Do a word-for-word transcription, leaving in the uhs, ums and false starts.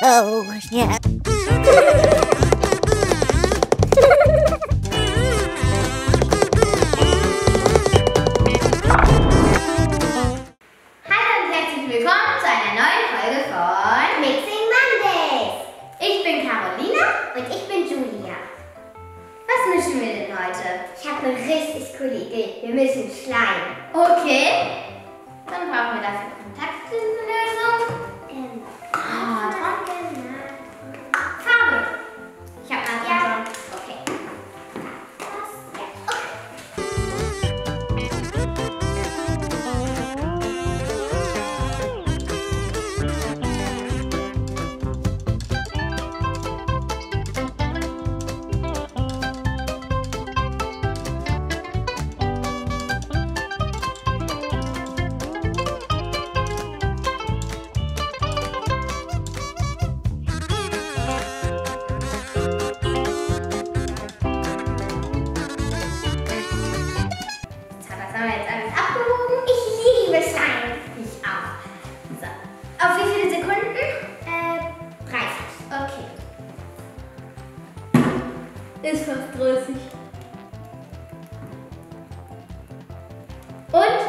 Oh, yeah. Hallo und herzlich willkommen zu einer neuen Folge von Mixing Mondays. Ich bin Carolina Und ich bin Julia. Was mischen wir denn heute? Ich habe eine richtig coole Idee. Wir müssen Schleim. Okay. Dann brauchen wir dafür Kontaktlinsenlösung. Ähm, Ah, trocken. Farbe. Ich habe eine Ja. Farbe. Okay. Das, ja. Das haben wir jetzt alles abgewogen. Ich liebe Schleim. Ich auch. So. Auf wie viele Sekunden? Äh, dreißig. Okay. Ist fast dreißig. Und